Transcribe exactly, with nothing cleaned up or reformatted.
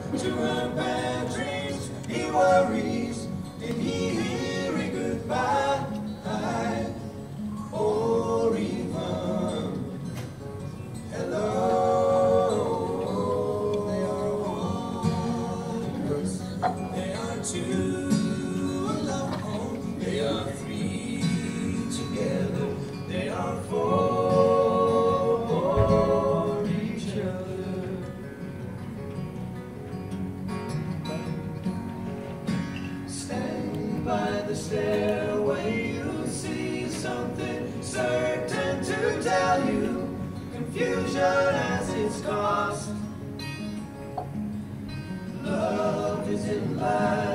to her bad dreams. He worries, did he hear a goodbye? Or even hello. They are one, they are two alone, they are three together, they are for each other. Stand by the stairway, you'll see something certain to tell you. Confusion has its cost. Love is in life.